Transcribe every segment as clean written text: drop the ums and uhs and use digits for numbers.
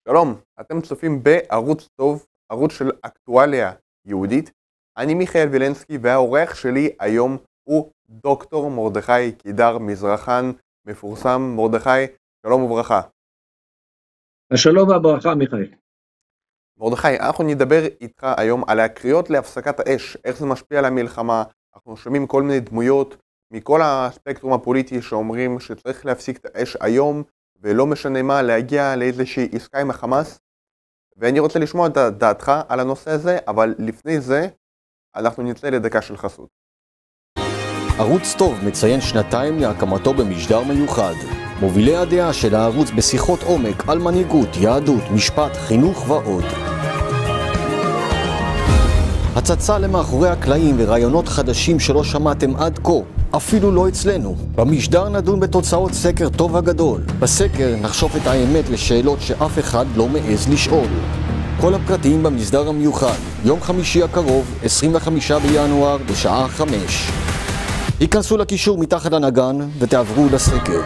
שלום, אתם צופים בערוץ טוב, ערוץ של אקטואליה יהודית. אני מיכאל וילנסקי והאורח שלי היום הוא דוקטור מרדכי קידר, מזרחן מפורסם. מרדכי, שלום וברכה. השלום והברכה, מיכאל. מרדכי, אנחנו נדבר איתך היום על הקריאות להפסקת האש, איך זה משפיע על המלחמה. אנחנו שומעים כל מיני דמויות מכל הספקטרום הפוליטי שאומרים שצריך להפסיק את האש היום, ולא משנה מה, להגיע לאיזושהי עסקה עם החמאס. ואני רוצה לשמוע את דעתך על הנושא הזה, אבל לפני זה אנחנו נצא לדקה של חסות. ערוץ טוב מציין 2 להקמתו במשדר מיוחד. מובילי הדעה של הערוץ בשיחות עומק על מנהיגות, יהדות, משפט, חינוך ועוד. הצצה למאחורי הקלעים ורעיונות חדשים שלא שמעתם עד כה, אפילו לא אצלנו. במשדר נדון בתוצאות סקר טוב הגדול. בסקר נחשוף את האמת לשאלות שאף אחד לא מעז לשאול. כל הפרטים במסדר המיוחד, יום חמישי הקרוב, 25 בינואר, בשעה 5. היכנסו לקישור מתחת לנגן ותעברו לסקר.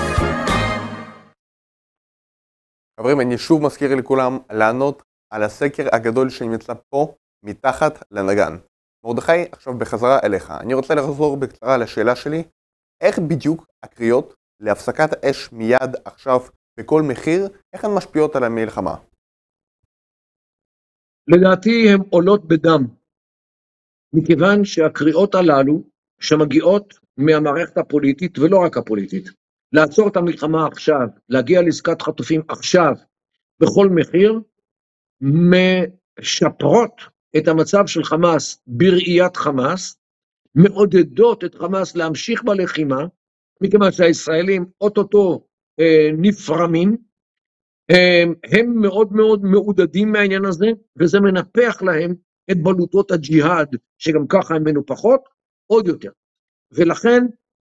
חברים, אני שוב מזכיר לכולם לענות על הסקר הגדול שנמצא פה מתחת לנגן. מרדכי, עכשיו בחזרה אליך. אני רוצה לחזור בקצרה לשאלה שלי. איך בדיוק הקריאות להפסקת האש מיד עכשיו בכל מחיר, איך הן משפיעות על המלחמה? לדעתי הן עולות בדם, מכיוון שהקריאות הללו שמגיעות מהמערכת הפוליטית ולא רק הפוליטית, לעצור את המלחמה עכשיו, להגיע לעסקת חטופים עכשיו, בכל מחיר, משפרות את המצב של חמאס בראיית חמאס, מעודדות את חמאס להמשיך בלחימה, מכיוון שהישראלים אוטוטו נפרמים, הם מאוד מאוד מעודדים מהעניין הזה, וזה מנפח להם את בלוטות הג'יהאד, שגם ככה הן מנופחות, עוד יותר. ולכן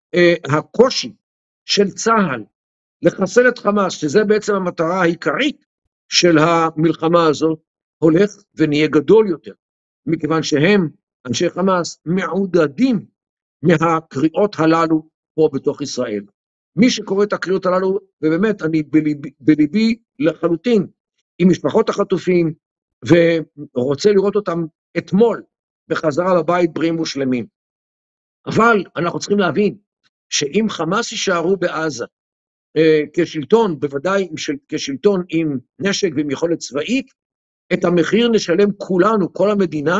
הקושי של צה"ל לחסל את חמאס, שזה בעצם המטרה העיקרית של המלחמה הזאת, הולך ונהיה גדול יותר, מכיוון שהם, אנשי חמאס, מעודדים מהקריאות הללו פה בתוך ישראל. מי שקורא את הקריאות הללו, ובאמת אני בליבי לחלוטין עם משפחות החטופים, ורוצה לראות אותם אתמול בחזרה לבית בריאים ושלמים. אבל אנחנו צריכים להבין שאם חמאס יישארו בעזה כשלטון, בוודאי כשלטון עם נשק ועם יכולת צבאית, את המחיר נשלם כולנו, כל המדינה.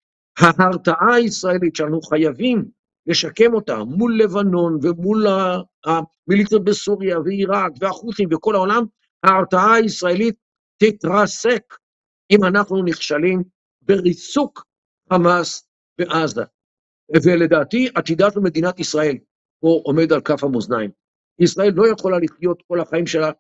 ההרתעה הישראלית שאנחנו חייבים לשקם אותה מול לבנון ומול המיליציות בסוריה ועיראק והחות'ים וכל העולם, ההרתעה הישראלית תתרסק אם אנחנו נכשלים בריסוק חמאס בעזה. ולדעתי עתידה של מדינת ישראל פה עומד על כף המאזניים. ישראל לא יכולה לחיות כל החיים שלה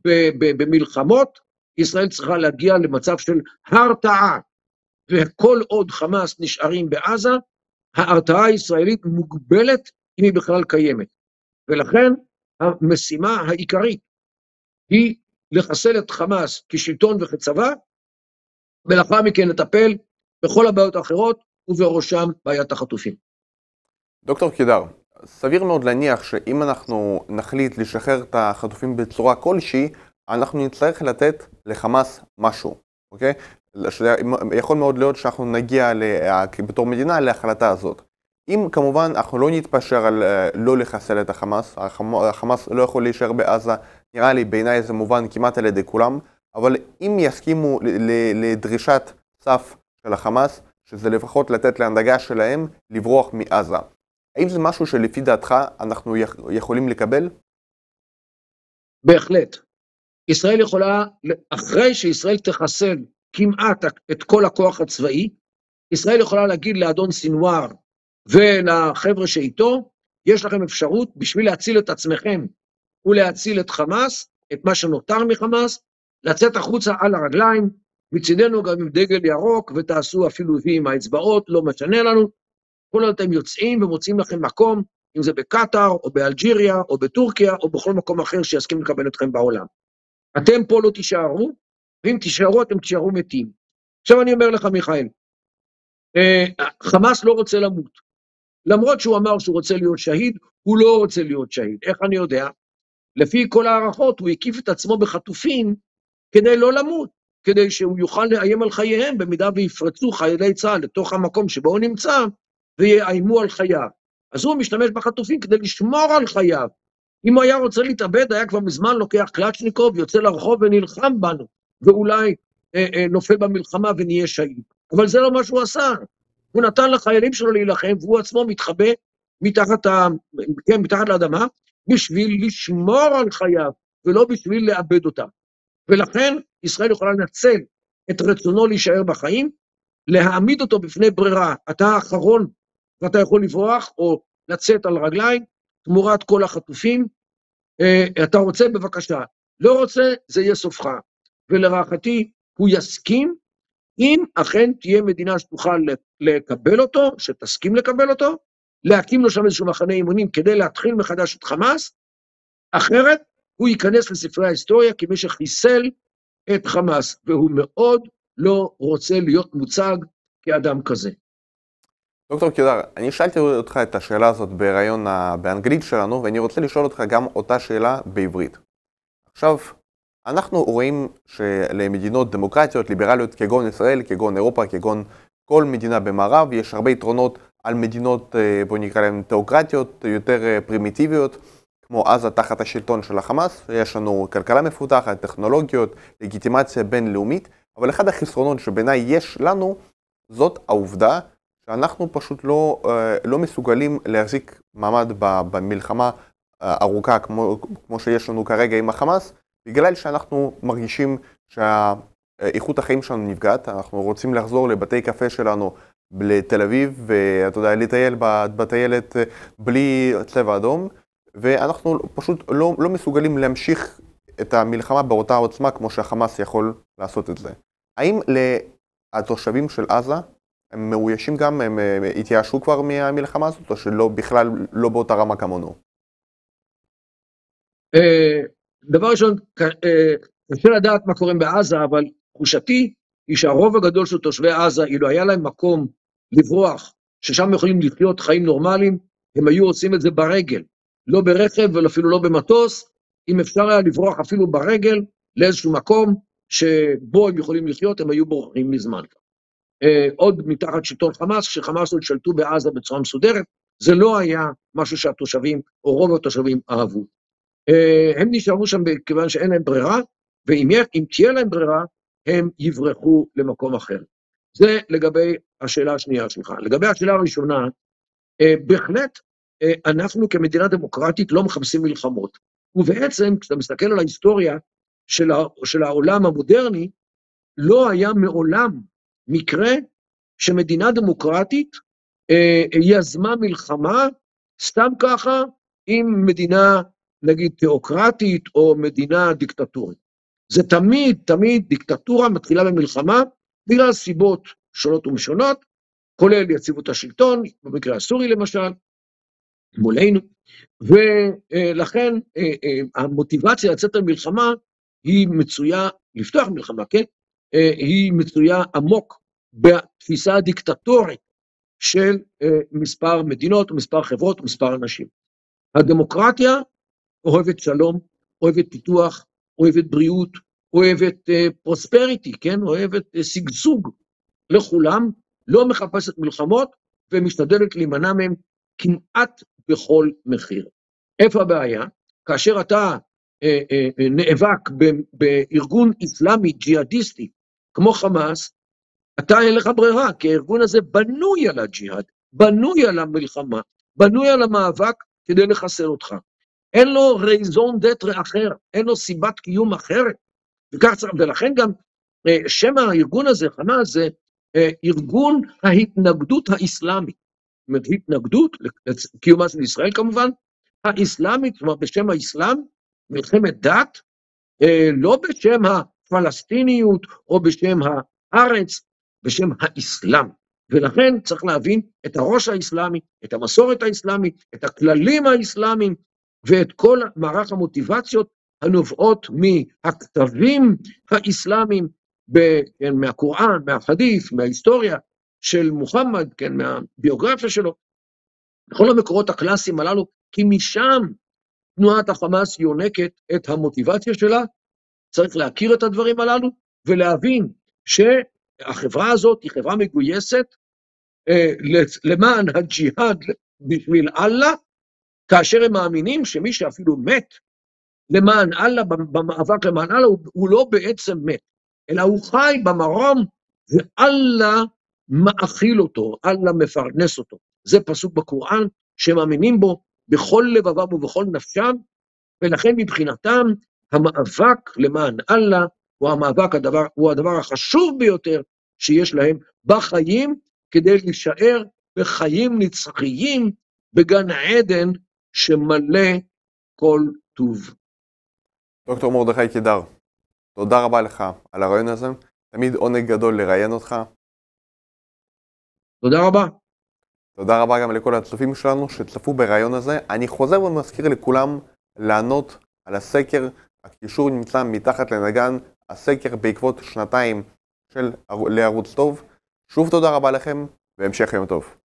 במלחמות, ישראל צריכה להגיע למצב של הרתעה, וכל עוד חמאס נשארים בעזה, ההרתעה הישראלית מוגבלת אם היא בכלל קיימת. ולכן המשימה העיקרית היא לחסל את חמאס כשלטון וכצבא, ולאחר מכן לטפל בכל הבעיות האחרות, ובראשם בעיית החטופים. דוקטור קידר, סביר מאוד להניח שאם אנחנו נחליט לשחרר את החטופים בצורה כלשהי, אנחנו נצטרך לתת לחמאס משהו, אוקיי? יכול מאוד להיות שאנחנו נגיע בתור מדינה להחלטה הזאת. אם כמובן אנחנו לא נתפשר על לא לחסל את החמאס, החמאס לא יכול להישאר בעזה, נראה לי בעיניי זה מובן כמעט על ידי כולם, אבל אם יסכימו לדרישת סף של החמאס, שזה לפחות לתת להנהגה שלהם לברוח מעזה, האם זה משהו שלפי דעתך אנחנו יכולים לקבל? בהחלט. ישראל יכולה, אחרי שישראל תחסל כמעט את כל הכוח הצבאי, ישראל יכולה להגיד לאדון סינואר ולחבר'ה שאיתו, יש לכם אפשרות בשביל להציל את עצמכם ולהציל את חמאס, את מה שנותר מחמאס, לצאת החוצה על הרגליים, מצידנו גם עם דגל ירוק, ותעשו אפילו וי עם האצבעות, לא משנה לנו, כל עוד אתם יוצאים ומוצאים לכם מקום, אם זה בקטר או באלג'יריה או בטורקיה או בכל מקום אחר שיסכים לקבל אתכם בעולם. אתם פה לא תישארו, ואם תישארו אתם תישארו מתים. עכשיו אני אומר לך מיכאל, חמאס לא רוצה למות, למרות שהוא אמר שהוא רוצה להיות שהיד, הוא לא רוצה להיות שהיד. איך אני יודע? לפי כל הערכות הוא הקיף את עצמו בחטופים כדי לא למות, כדי שהוא יוכל לאיים על חייהם, במידה ויפרצו חיילי צה"ל לתוך המקום שבו הוא נמצא, ויאיימו על חייו. אז הוא משתמש בחטופים כדי לשמור על חייו. אם הוא היה רוצה להתאבד, היה כבר מזמן לוקח קלצ'ניקוב, יוצא לרחוב ונלחם בנו, ואולי נופל במלחמה ונהיה שהיד. אבל זה לא מה שהוא עשה. הוא נתן לחיילים שלו להילחם, והוא עצמו מתחבא מתחת לאדמה, בשביל לשמור על חייו, ולא בשביל לאבד אותם. ולכן ישראל יכולה לנצל את רצונו להישאר בחיים, להעמיד אותו בפני ברירה. אתה האחרון, ואתה יכול לברוח, או לצאת על רגליים, תמורת כל החטופים. אתה רוצה, בבקשה. לא רוצה, זה יהיה סופך. ולרעחתי, הוא יסכים, אם אכן תהיה מדינה שתוכל לקבל אותו, שתסכים לקבל אותו, להקים לו שם איזשהו מחנה אימונים, כדי להתחיל מחדש את חמאס, אחרת הוא ייכנס לספרי ההיסטוריה כמי שחיסל את חמאס, והוא מאוד לא רוצה להיות מוצג כאדם כזה. דוקטור קידר, אני שאלתי אותך את השאלה הזאת בראיון באנגלית שלנו, ואני רוצה לשאול אותך גם אותה שאלה בעברית. עכשיו, אנחנו רואים שלמדינות דמוקרטיות, ליברליות, כגון ישראל, כגון אירופה, כגון כל מדינה במערב, יש הרבה יתרונות על מדינות, בוא נקרא להן תיאוקרטיות, יותר פרימיטיביות, כמו עזה תחת השלטון של החמאס. יש לנו כלכלה מפותחת, טכנולוגיות, לגיטימציה בינלאומית, אבל אחד החסרונות שבעיניי יש לנו, זאת העובדה שאנחנו פשוט לא מסוגלים להחזיק מעמד במלחמה ארוכה כמו שיש לנו כרגע עם החמאס, בגלל שאנחנו מרגישים שאיכות החיים שלנו נפגעת. אנחנו רוצים לחזור לבתי קפה שלנו לתל אביב, ואתה יודע, לטייל בטיילת בלי צבע אדום, ואנחנו פשוט לא מסוגלים להמשיך את המלחמה באותה עוצמה כמו שהחמאס יכול לעשות את זה. האם לתושבים של עזה הם מאוישים גם, הם התייאשו כבר מהמלחמה הזאת, או שלא, בכלל לא באותה רמה כמונו? דבר ראשון, קשה לדעת מה קורה בעזה, אבל תחושתי היא שהרוב הגדול של תושבי עזה, אילו היה להם מקום לברוח, ששם יכולים לחיות חיים נורמליים, הם היו עושים את זה ברגל, לא ברכב ואפילו לא במטוס. אם אפשר היה לברוח אפילו ברגל לאיזשהו מקום שבו הם יכולים לחיות, הם היו בורחים מזמן. עוד מתחת שלטון חמאס, כשחמאס עוד שלטו בעזה בצורה מסודרת, זה לא היה משהו שהתושבים, או רוב התושבים אהבו. הם נשארו שם כיוון שאין להם ברירה, ואם תהיה להם ברירה, הם יברחו למקום אחר. זה לגבי השאלה השנייה שלך. לגבי השאלה הראשונה, בהחלט אנחנו כמדינה דמוקרטית לא מחפשים מלחמות. ובעצם, כשאתה מסתכל על ההיסטוריה של העולם המודרני, לא היה מעולם מקרה שמדינה דמוקרטית יזמה מלחמה סתם ככה עם מדינה, נגיד, תיאוקרטית או מדינה דיקטטורית. זה תמיד דיקטטורה מתחילה במלחמה, בגלל סיבות שונות ומשונות, כולל יציבות השלטון, במקרה הסורי למשל, מולנו, ולכן המוטיבציה לצאת למלחמה היא מצויה, לפתוח מלחמה, כן? היא מצויה עמוק בתפיסה הדיקטטורית של מספר מדינות ומספר חברות ומספר אנשים. הדמוקרטיה אוהבת שלום, אוהבת פיתוח, אוהבת בריאות, אוהבת פרוספריטי, כן? אוהבת שגשוג לכולם, לא מחפשת מלחמות ומשתדלת להימנע מהם כמעט בכל מחיר. איפה הבעיה? כאשר אתה נאבק בארגון איסלאמי ג'יהאדיסטי כמו חמאס, אתה אין לך ברירה, כי הארגון הזה בנוי על הג'יהאד, בנוי על המלחמה, בנוי על המאבק כדי לחסל אותך. אין לו רייזון דטרה אחר, אין לו סיבת קיום אחרת. ולכן גם שם הארגון הזה, חמאס, זה ארגון ההתנגדות האסלאמית. זאת אומרת, התנגדות לקיומה של ישראל כמובן, האסלאמית, זאת אומרת, בשם האסלאם, מלחמת דת, לא בשם הפלסטיניות או בשם הארץ, בשם האסלאם. ולכן צריך להבין את הראש האסלאמי, את המסורת האסלאמית, את הכללים האסלאמיים, ואת כל מערך המוטיבציות הנובעות מהכתבים האסלאמיים, מהקוראן, מהחדית', מההיסטוריה של מוחמד, כן, מהביוגרפיה שלו, בכל המקורות הקלאסיים הללו, כי משם תנועת החמאס יונקת את המוטיבציה שלה, צריך להכיר את הדברים הללו, ולהבין שהחברה הזאת היא חברה מגויסת למען הג'יהאד בשביל אללה, כאשר הם מאמינים שמי שאפילו מת למען אללה, במאבק למען אללה, הוא לא בעצם מת, אלא הוא חי במרום, ואללה מאכיל אותו, אללה מפרנס אותו. זה פסוק בקוראן שמאמינים בו בכל לבבם ובכל נפשם, ולכן מבחינתם המאבק למען אללה הוא הדבר החשוב ביותר שיש להם בחיים, כדי להישאר בחיים נצחיים בגן עדן שמלא כל טוב. דוקטור מרדכי קידר, תודה רבה לך על הרעיון הזה, תמיד עונג גדול לראיין אותך. תודה רבה. תודה רבה גם לכל הצופים שלנו שצפו ברעיון הזה. אני חוזר ומזכיר לכולם לענות על הסקר, הקישור נמצא מתחת לנגן, הסקר בעקבות שנתיים לערוץ טוב. שוב תודה רבה לכם והמשך יום טוב.